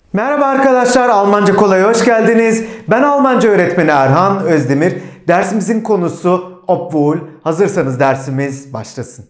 Merhaba arkadaşlar, Almanca Kolay'a hoş geldiniz. Ben Almanca öğretmeni Erhan Özdemir. Dersimizin konusu obwohl. Hazırsanız dersimiz başlasın.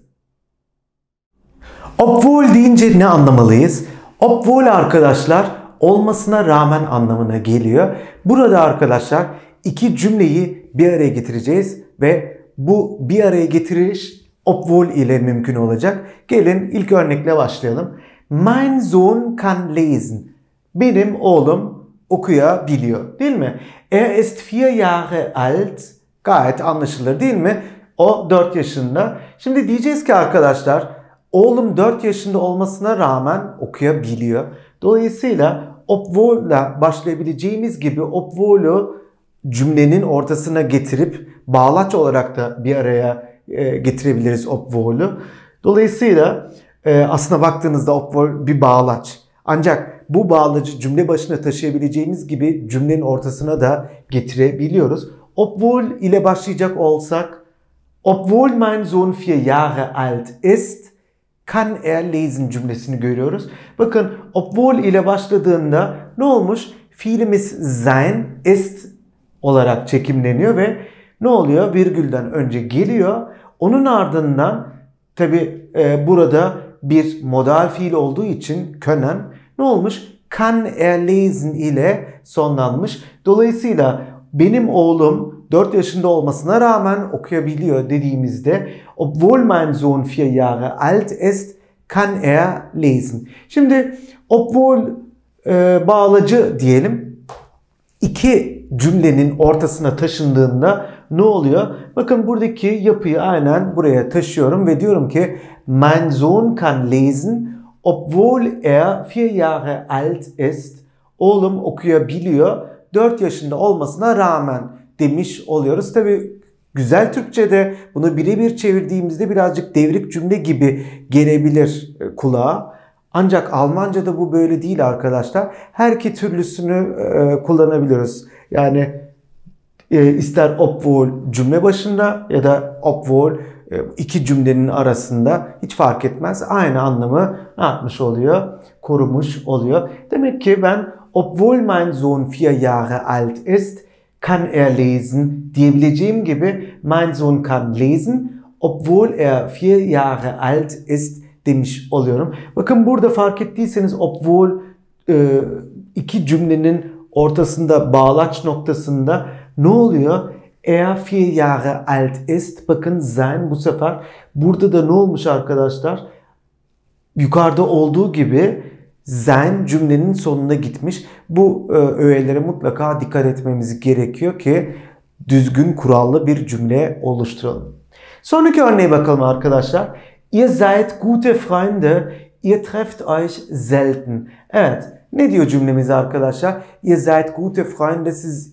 Obwohl deyince ne anlamalıyız? Obwohl arkadaşlar olmasına rağmen anlamına geliyor. Burada arkadaşlar iki cümleyi bir araya getireceğiz ve bu bir araya getiriş obwohl ile mümkün olacak. Gelin ilk örnekle başlayalım. Mein Sohn kann lesen. Benim oğlum okuyabiliyor, değil mi? Er ist 4 Jahre alt. Gayet anlaşılır değil mi? O 4 yaşında. Şimdi diyeceğiz ki arkadaşlar, oğlum 4 yaşında olmasına rağmen okuyabiliyor. Dolayısıyla obwohl'la başlayabileceğimiz gibi obwohl'u cümlenin ortasına getirip bağlaç olarak da bir araya getirebiliriz obwohl'u. Dolayısıyla aslına baktığınızda obwohl bir bağlaç. Ancak bu bağlacı cümle başına taşıyabileceğimiz gibi cümlenin ortasına da getirebiliyoruz. Obwohl ile başlayacak olsak, obwohl mein Sohn 4 Jahre alt ist, kann er lesen cümlesini görüyoruz. Bakın obwohl ile başladığında ne olmuş? Fiilimiz sein, ist olarak çekimleniyor ve ne oluyor? Virgülden önce geliyor. Onun ardından tabi burada bir modal fiil olduğu için können ne olmuş? Kann er lesen ile sonlanmış. Dolayısıyla benim oğlum 4 yaşında olmasına rağmen okuyabiliyor dediğimizde obwohl mein Sohn 4 Jahre alt ist, kann er lesen. Şimdi obwohl bağlacı diyelim. İki cümlenin ortasına taşındığında ne oluyor? Bakın buradaki yapıyı aynen buraya taşıyorum ve diyorum ki mein Sohn kann lesen, obwohl er 4 Jahre alt ist. Oğlum okuyabiliyor 4 yaşında olmasına rağmen demiş oluyoruz. Tabi güzel Türkçe'de bunu birebir çevirdiğimizde birazcık devrik cümle gibi gelebilir kulağa. Ancak Almanca'da bu böyle değil arkadaşlar. Her iki türlüsünü kullanabiliyoruz. Yani ister obwohl cümle başında ya da obwohl iki cümlenin arasında hiç fark etmez. Aynı anlamı ne yapmış oluyor? Korumuş oluyor. Demek ki ben obwohl mein Sohn 4 Jahre alt ist, kann er lesen diyebileceğim gibi mein Sohn kann lesen, obwohl er 4 Jahre alt ist demiş oluyorum. Bakın burada fark ettiyseniz obwohl iki cümlenin ortasında bağlaç noktasında ne oluyor? Er 4 Jahre alt ist. Bakın sein bu sefer burada da ne olmuş arkadaşlar? Yukarıda olduğu gibi sein cümlenin sonuna gitmiş. Bu öğelere mutlaka dikkat etmemiz gerekiyor ki düzgün kurallı bir cümle oluşturalım. Sonraki örneğe bakalım arkadaşlar. Ihr seid gute Freunde, ihr trefft euch selten. Evet, ne diyor cümlemiz arkadaşlar? Ihr seid gute Freunde, siz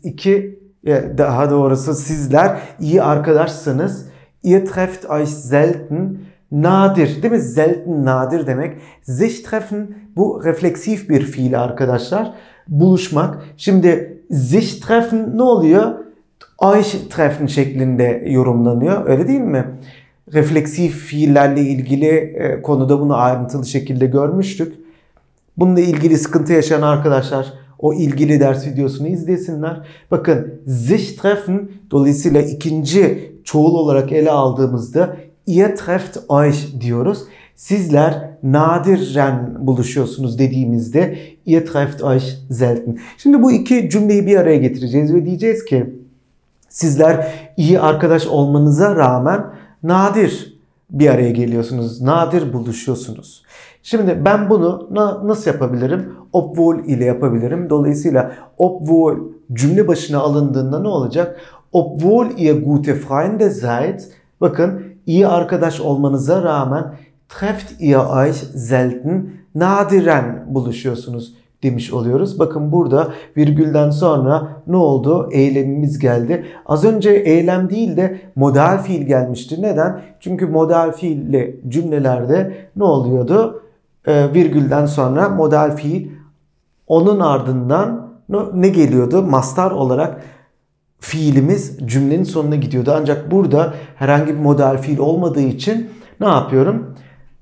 daha doğrusu sizler iyi arkadaşsınız. Ihr trefft euch selten, nadir değil mi? Selten nadir demek. Sich treffen bu refleksif bir fiil arkadaşlar. Buluşmak. Şimdi sich treffen ne oluyor? Euch treffen şeklinde yorumlanıyor. Öyle değil mi? Refleksif fiillerle ilgili konuda bunu ayrıntılı şekilde görmüştük. Bununla ilgili sıkıntı yaşayan arkadaşlar o ilgili ders videosunu izlesinler. Bakın sich treffen dolayısıyla ikinci çoğul olarak ele aldığımızda ihr trefft euch diyoruz. Sizler nadiren buluşuyorsunuz dediğimizde ihr trefft euch selten. Şimdi bu iki cümleyi bir araya getireceğiz ve diyeceğiz ki sizler iyi arkadaş olmanıza rağmen nadir bir araya geliyorsunuz. Nadir buluşuyorsunuz. Şimdi ben bunu nasıl yapabilirim? Obwohl ile yapabilirim. Dolayısıyla obwohl cümle başına alındığında ne olacak? Obwohl ihr gute Freunde seid. Bakın iyi arkadaş olmanıza rağmen trefft ihr euch selten. Nadiren buluşuyorsunuz demiş oluyoruz. Bakın burada virgülden sonra ne oldu? Eylemimiz geldi. Az önce eylem değil de modal fiil gelmişti. Neden? Çünkü modal fiilli cümlelerde ne oluyordu? Virgülden sonra modal fiil, onun ardından ne geliyordu? Mastar olarak fiilimiz cümlenin sonuna gidiyordu. Ancak burada herhangi bir modal fiil olmadığı için ne yapıyorum?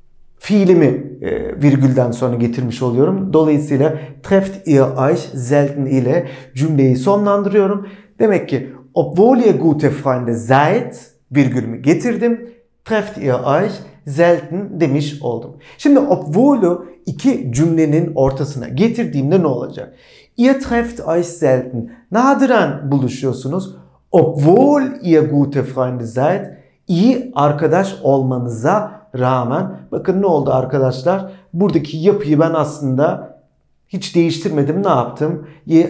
fiilimi virgülden sonra getirmiş oluyorum. Dolayısıyla trefft ihr euch selten ile cümleyi sonlandırıyorum. Demek ki obwohl ihr gute Freunde seid virgülümü getirdim. Trefft ihr euch selten demiş oldum. Şimdi obwohl'u iki cümlenin ortasına getirdiğimde ne olacak? Ihr trefft euch selten. Nadiren buluşuyorsunuz. Obwohl ihr gute Freunde seid. İyi arkadaş olmanıza rağmen. Bakın ne oldu arkadaşlar? Buradaki yapıyı ben aslında hiç değiştirmedim. Ne yaptım?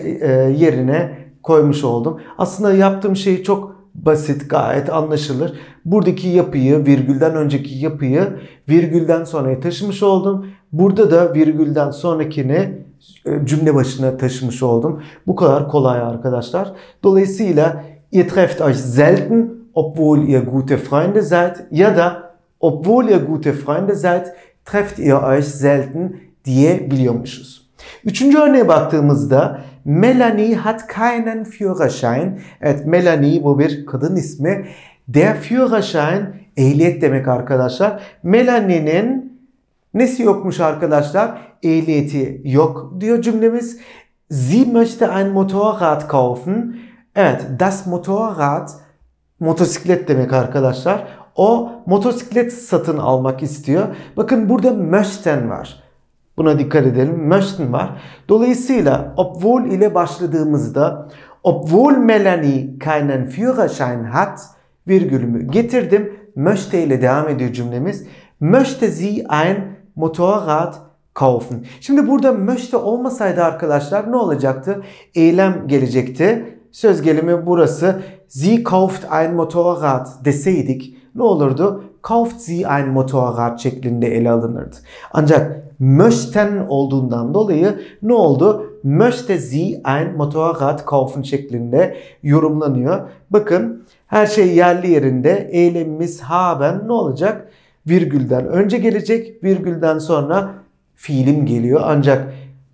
Yerine koymuş oldum. Aslında yaptığım şey çok basit, gayet anlaşılır. Buradaki yapıyı, virgülden önceki yapıyı virgülden sonraya taşımış oldum. Burada da virgülden sonrakini cümle başına taşımış oldum. Bu kadar kolay arkadaşlar. Dolayısıyla ihr trefft euch selten, obwohl ihr gute Freunde seid, ya da obwohl ihr gute Freunde seid, trefft ihr euch selten diyebiliyormuşuz. Üçüncü örneğe baktığımızda Melanie hat keinen Führerschein. Evet, Melanie bu bir kadın ismi. Der Führerschein ehliyet demek arkadaşlar. Melanie'nin nesi yokmuş arkadaşlar? Ehliyeti yok diyor cümlemiz. Sie möchte ein Motorrad kaufen. Evet, das Motorrad motosiklet demek arkadaşlar. O motosiklet satın almak istiyor. Bakın burada möchten var. Buna dikkat edelim. Möchten var. Dolayısıyla obwohl ile başladığımızda obwohl Melanie keinen Führerschein hat virgülümü getirdim. Möchte ile devam ediyor cümlemiz. Möchte sie ein Motorrad kaufen. Şimdi burada möchte olmasaydı arkadaşlar ne olacaktı? Eylem gelecekti. Söz gelimi burası. Sie kauft ein Motorrad deseydik ne olurdu? Kauft sie ein Motorrad şeklinde ele alınırdı. Ancak möchten olduğundan dolayı ne oldu? Möchte sie ein Motorrad kaufen şeklinde yorumlanıyor. Bakın her şey yerli yerinde. Eylemimiz haben ne olacak? Virgülden önce gelecek, virgülden sonra fiilim geliyor. Ancak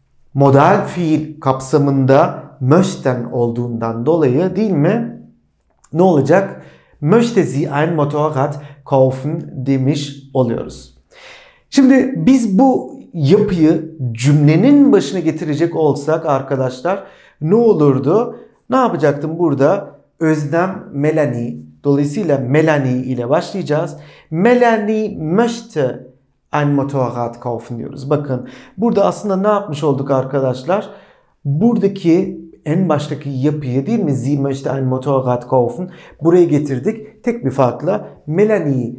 modal fiil kapsamında möchten olduğundan dolayı değil mi? Ne olacak? Möchte sie ein Motorrad kaufen demiş oluyoruz. Şimdi biz bu yapıyı cümlenin başına getirecek olsak arkadaşlar ne olurdu? Ne yapacaktım burada? Öznem Melanie. Dolayısıyla Melanie ile başlayacağız. Melanie möchte ein Motorrad kaufen diyoruz. Bakın burada aslında ne yapmış olduk arkadaşlar? Buradaki en baştaki yapıyı değil mi? Sie möchte ein Motorrad kaufen. Buraya getirdik. Tek bir farkla Melanie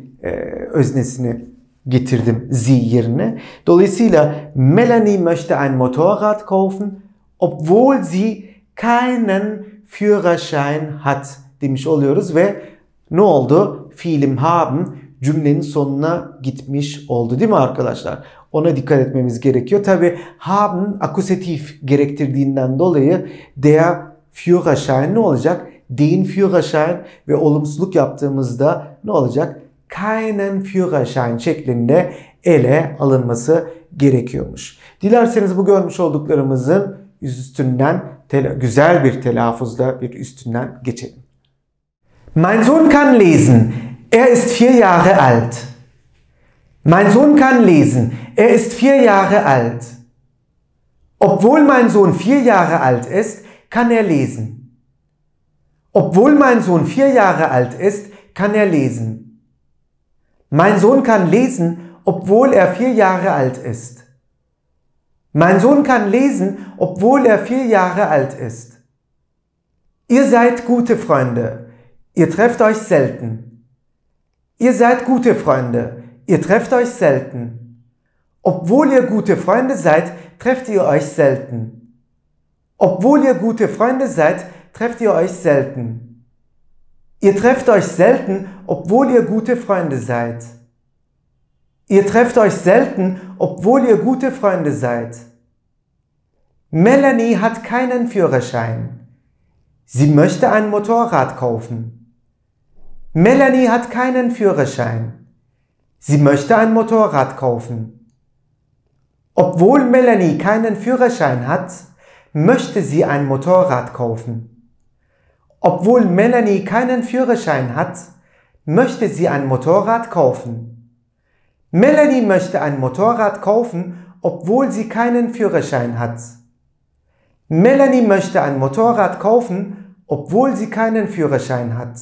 öznesini getirdim sie yerine. Dolayısıyla Melanie möchte ein Motorrad kaufen, obwohl sie keinen Führerschein hat demiş oluyoruz ve ne oldu? Fiilim haben cümlenin sonuna gitmiş oldu değil mi arkadaşlar? Ona dikkat etmemiz gerekiyor. Tabi haben akusatif gerektirdiğinden dolayı der Führerschein ne olacak? Den Führerschein ve olumsuzluk yaptığımızda ne olacak? Keinen Führerschein şeklinde ele alınması gerekiyormuş. Dilerseniz bu görmüş olduklarımızın üstünden güzel bir telaffuzla bir üstünden geçelim. Mein Sohn kann lesen. Er ist 4 Jahre alt. Mein Sohn kann lesen. Er ist 4 Jahre alt. Obwohl mein Sohn 4 Jahre alt ist, kann er lesen. Obwohl mein Sohn 4 Jahre alt ist, kann er lesen. Mein Sohn kann lesen, obwohl er 4 Jahre alt ist. Mein Sohn kann lesen, obwohl er 4 Jahre alt ist. Ihr seid gute Freunde. Ihr trefft euch selten. Ihr seid gute Freunde. Ihr trefft euch selten. Obwohl ihr gute Freunde seid, trefft ihr euch selten. Obwohl ihr gute Freunde seid, trefft ihr euch selten. Ihr trefft euch selten, obwohl ihr gute Freunde seid. Ihr trefft euch selten, obwohl ihr gute Freunde seid. Melanie hat keinen Führerschein. Sie möchte ein Motorrad kaufen. Melanie hat keinen Führerschein. Sie möchte ein Motorrad kaufen. Obwohl Melanie keinen Führerschein hat, möchte sie ein Motorrad kaufen. Obwohl Melanie keinen Führerschein hat, möchte sie ein Motorrad kaufen. Melanie möchte ein Motorrad kaufen, obwohl sie keinen Führerschein hat. Melanie möchte ein Motorrad kaufen, obwohl sie keinen Führerschein hat.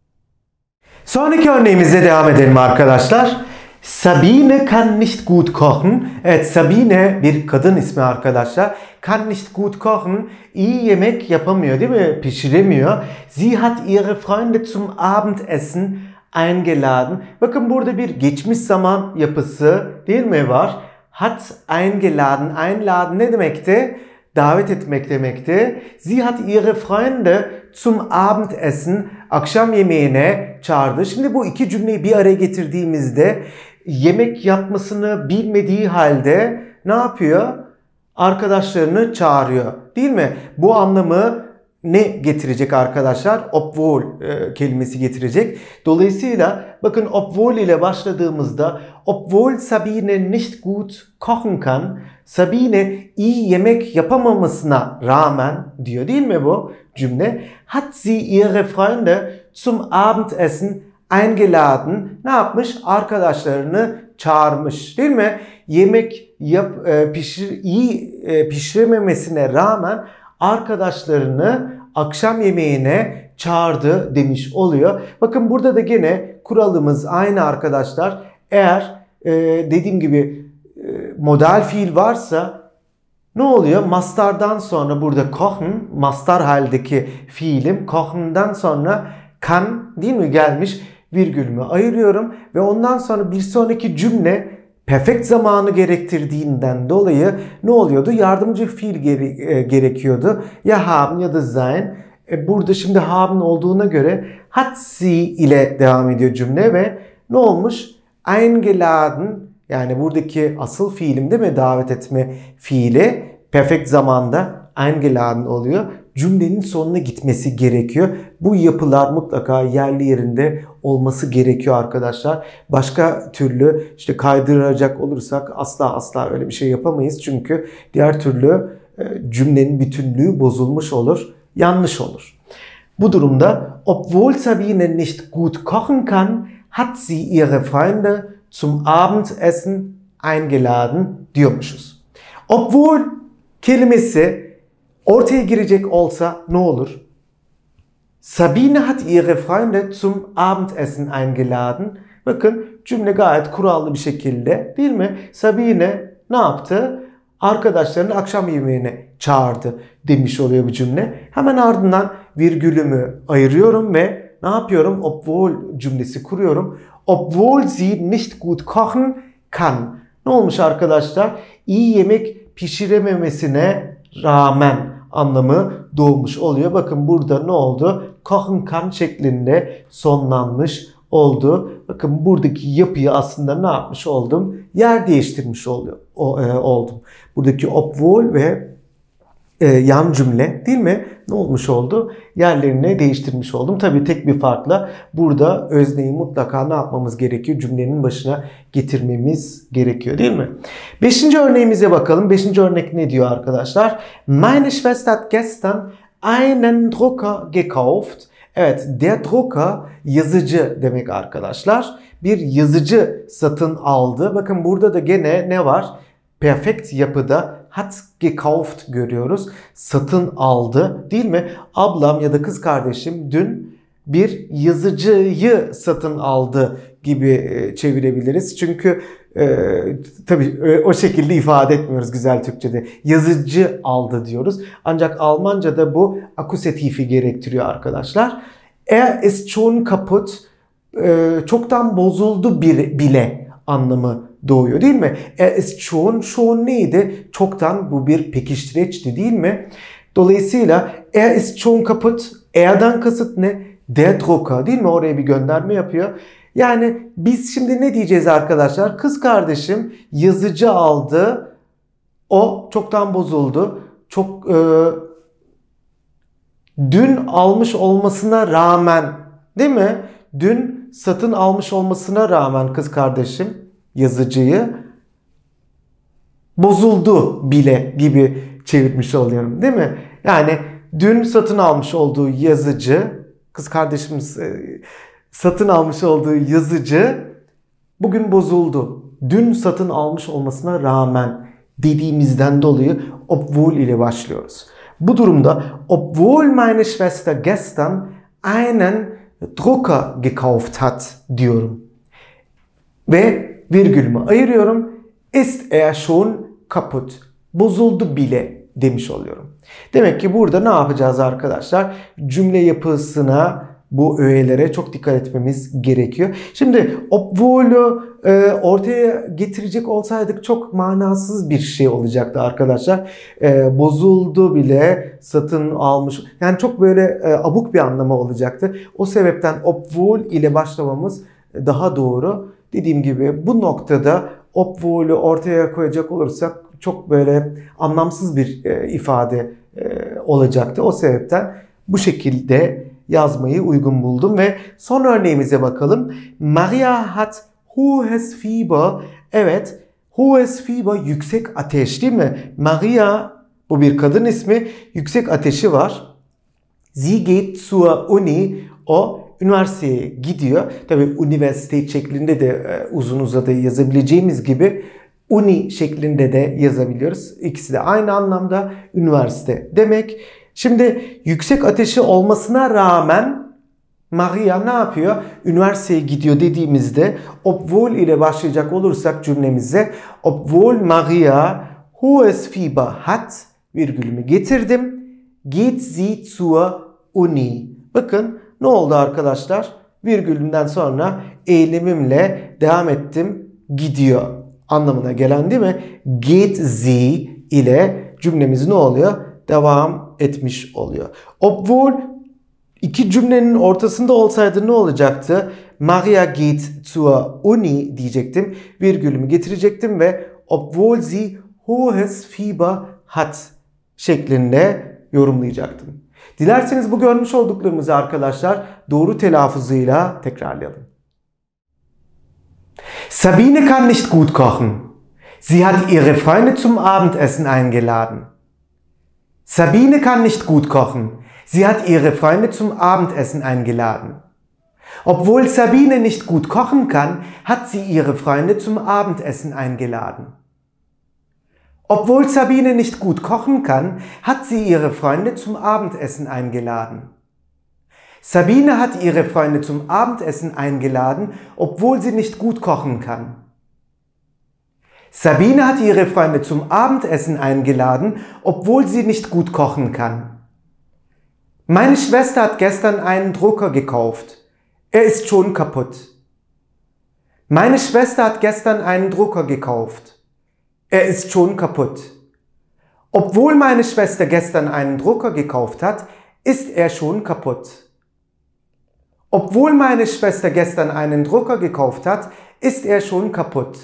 Sonraki örneğimize devam edelim arkadaşlar. Sabine kann nicht gut kochen. Evet, Sabine bir kadın ismi arkadaşlar. Kann nicht gut kochen. İyi yemek yapamıyor değil mi? Pişiremiyor. Sie hat ihre Freunde zum Abendessen eingeladen. Bakın burada bir geçmiş zaman yapısı değil mi var? Hat eingeladen. Einladen ne demekti? Davet etmek demekti. Sie hat ihre Freunde zum Abendessen, akşam yemeğine çağırdı. Şimdi bu iki cümleyi bir araya getirdiğimizde yemek yapmasını bilmediği halde ne yapıyor? Arkadaşlarını çağırıyor. Değil mi? Bu anlamı ne getirecek arkadaşlar? Obwohl kelimesi getirecek. Dolayısıyla bakın obwohl ile başladığımızda obwohl Sabine nicht gut kochen kann, Sabine iyi yemek yapamamasına rağmen diyor değil mi bu cümle? Hat sie ihre Freunde zum Abendessen eingeladen. Ne yapmış? Arkadaşlarını çağırmış değil mi? Yemek iyi pişirememesine rağmen arkadaşlarını akşam yemeğine çağırdı demiş oluyor. Bakın burada da gene kuralımız aynı arkadaşlar. Eğer dediğim gibi modal fiil varsa ne oluyor? Mastardan sonra burada kochen, mastar haldeki fiilim kochen'dan sonra kann değil mi gelmiş, virgülümü ayırıyorum ve ondan sonra bir sonraki cümle perfect zamanı gerektirdiğinden dolayı ne oluyordu? Yardımcı fiil gerekiyordu. Ya haben ya da sein. Burada şimdi haben olduğuna göre hat sie ile devam ediyor cümle ve ne olmuş? Eingeladen, yani buradaki asıl fiilim değil mi? Davet etme fiili perfect zamanda eingeladen oluyor. Cümlenin sonuna gitmesi gerekiyor. Bu yapılar mutlaka yerli yerinde olması gerekiyor arkadaşlar. Başka türlü işte kaydıracak olursak asla öyle bir şey yapamayız. Çünkü diğer türlü cümlenin bütünlüğü bozulmuş olur, yanlış olur. Bu durumda obwohl Sabine nicht gut kochen kann, hat sie ihre Freunde zum Abendessen eingeladen diyormuşuz. Obwohl kelimesi ortaya girecek olsa ne olur? Sabine hat ihre Freunde zum Abendessen eingeladen. Bakın cümle gayet kurallı bir şekilde değil mi? Sabine ne yaptı? Arkadaşlarını akşam yemeğine çağırdı demiş oluyor bu cümle. Hemen ardından virgülümü ayırıyorum ve ne yapıyorum? Obwohl cümlesi kuruyorum. Obwohl sie nicht gut kochen kann. Ne olmuş arkadaşlar? İyi yemek pişirememesine rağmen anlamı doğmuş oluyor. Bakın burada ne oldu? Kochen kann şeklinde sonlanmış oldu. Bakın buradaki yapıyı aslında ne yapmış oldum? Yer değiştirmiş oldum. Buradaki obwohl ve yan cümle değil mi? Ne olmuş oldu? Yerlerini değiştirmiş oldum. Tabii tek bir farkla burada özneyi mutlaka ne yapmamız gerekiyor? Cümlenin başına getirmemiz gerekiyor değil mi? 5. örneğimize bakalım. 5. örnek ne diyor arkadaşlar? Meine Schwester hat gestern einen Drucker gekauft. Evet, der Drucker yazıcı demek arkadaşlar. Bir yazıcı satın aldı. Bakın burada da gene ne var? Perfect yapıda hat gekauft görüyoruz. Satın aldı değil mi? Ablam ya da kız kardeşim dün bir yazıcıyı satın aldı gibi çevirebiliriz. Çünkü tabii o şekilde ifade etmiyoruz güzel Türkçe'de. Yazıcı aldı diyoruz. Ancak Almanca'da bu akuzatifi gerektiriyor arkadaşlar. Er ist schon kaputt. Çoktan bozuldu bile anlamı doğuyor değil mi? Er ist schon neydi? Çoktan, bu bir pekiştireçti değil mi? Dolayısıyla er ist schon kaputt. Er'den kasıt ne? Der Drucker değil mi? Oraya bir gönderme yapıyor. Yani biz şimdi ne diyeceğiz arkadaşlar? Kız kardeşim yazıcı aldı. O çoktan bozuldu. Dün almış olmasına rağmen değil mi? Dün satın almış olmasına rağmen kız kardeşim yazıcıyı bozuldu bile gibi çevirmiş oluyorum değil mi? Yani dün satın almış olduğu yazıcı, kız kardeşimiz satın almış olduğu yazıcı bugün bozuldu dün satın almış olmasına rağmen dediğimizden dolayı obwohl ile başlıyoruz. Bu durumda obwohl meine Schwester gestern einen Drucker gekauft hat diyorum. Ve virgülümü ayırıyorum. Ist er schon kaputt? Bozuldu bile demiş oluyorum. Demek ki burada ne yapacağız arkadaşlar? Cümle yapısına, bu öğelere çok dikkat etmemiz gerekiyor. Şimdi obwohl'u ortaya getirecek olsaydık çok manasız bir şey olacaktı arkadaşlar. Bozuldu bile, satın almış. Yani çok böyle abuk bir anlamı olacaktı. O sebepten obwohl ile başlamamız daha doğru. Dediğim gibi bu noktada obwohl'u ortaya koyacak olursak çok böyle anlamsız bir ifade olacaktı. O sebepten bu şekilde yazmayı uygun buldum ve son örneğimize bakalım. Maria hat hohes Fieber. Evet, hohes Fieber yüksek ateş değil mi? Maria, bu bir kadın ismi, yüksek ateşi var. Sie geht zur Uni. O üniversiteye gidiyor. Tabii üniversite şeklinde de uzun uzadı yazabileceğimiz gibi uni şeklinde de yazabiliyoruz. İkisi de aynı anlamda üniversite demek. Şimdi yüksek ateşi olmasına rağmen Maria ne yapıyor? Üniversiteye gidiyor dediğimizde obwohl ile başlayacak olursak cümlemize obwohl Maria hohes Fieber hat, virgülümü getirdim. Geht sie zur Uni. Bakın ne oldu arkadaşlar? Virgülümden sonra eylemimle devam ettim. Gidiyor anlamına gelen değil mi? Geht sie ile cümlemiz ne oluyor? Devam etmiş oluyor. Obwohl iki cümlenin ortasında olsaydı ne olacaktı? Maria geht zur Uni diyecektim. Virgülümü getirecektim ve obwohl sie hohes Fieber hat şeklinde yorumlayacaktım. Dilerseniz bu görmüş olduklarımızı arkadaşlar doğru telaffuzuyla tekrarlayalım. Sabine kann nicht gut kochen. Sie hat ihre Freunde zum Abendessen eingeladen. Sabine kann nicht gut kochen. Sie hat ihre Freunde zum Abendessen eingeladen. Obwohl Sabine nicht gut kochen kann, hat sie ihre Freunde zum Abendessen eingeladen. Obwohl Sabine nicht gut kochen kann, hat sie ihre Freunde zum Abendessen eingeladen. Sabine hat ihre Freunde zum Abendessen eingeladen, obwohl sie nicht gut kochen kann. Sabine hat ihre Freunde zum Abendessen eingeladen, obwohl sie nicht gut kochen kann. Meine Schwester hat gestern einen Drucker gekauft. Er ist schon kaputt. Meine Schwester hat gestern einen Drucker gekauft. Er ist schon kaputt. Obwohl meine Schwester gestern einen Drucker gekauft hat, ist er schon kaputt. Obwohl meine Schwester gestern einen Drucker gekauft hat, ist er schon kaputt.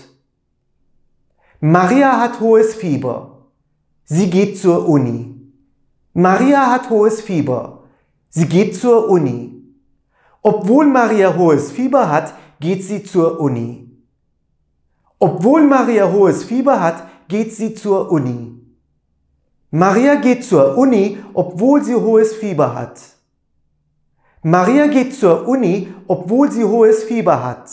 Maria hat hohes Fieber. Sie geht zur Uni. Maria hat hohes Fieber. Sie geht zur Uni. Obwohl Maria hohes Fieber hat, geht sie zur Uni. Obwohl Maria hohes Fieber hat, geht sie zur Uni. Maria geht zur Uni, obwohl sie hohes Fieber hat. Maria geht zur Uni, obwohl sie hohes Fieber hat.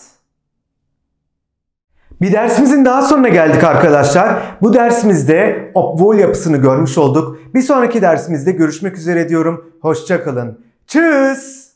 Bir dersimizin daha sonuna geldik arkadaşlar. Bu dersimizde obwohl yapısını görmüş olduk. Bir sonraki dersimizde görüşmek üzere diyorum. Hoşça kalın. Tschüss.